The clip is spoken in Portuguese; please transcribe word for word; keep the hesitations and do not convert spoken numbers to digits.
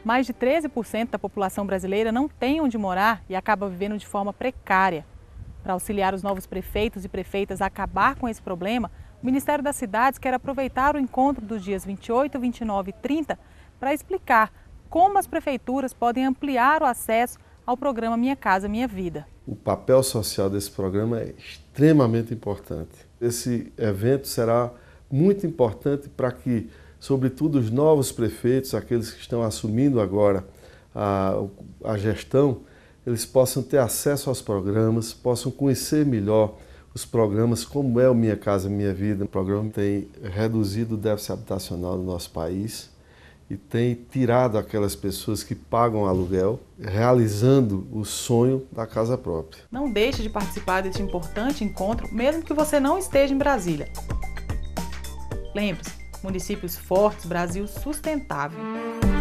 Mais de treze por cento da população brasileira não tem onde morar e acaba vivendo de forma precária. Para auxiliar os novos prefeitos e prefeitas a acabar com esse problema, o Ministério das Cidades quer aproveitar o encontro dos dias vinte e oito, vinte e nove e trinta para explicar como as prefeituras podem ampliar o acesso ao programa Minha Casa Minha Vida. O papel social desse programa é extremamente importante. Esse evento será muito importante para que, sobretudo, os novos prefeitos, aqueles que estão assumindo agora a, a gestão, eles possam ter acesso aos programas, possam conhecer melhor os programas, como é o Minha Casa Minha Vida. O programa tem reduzido o déficit habitacional no nosso país e tem tirado aquelas pessoas que pagam aluguel, realizando o sonho da casa própria. Não deixe de participar deste importante encontro, mesmo que você não esteja em Brasília. Lembre-se, municípios fortes, Brasil sustentável.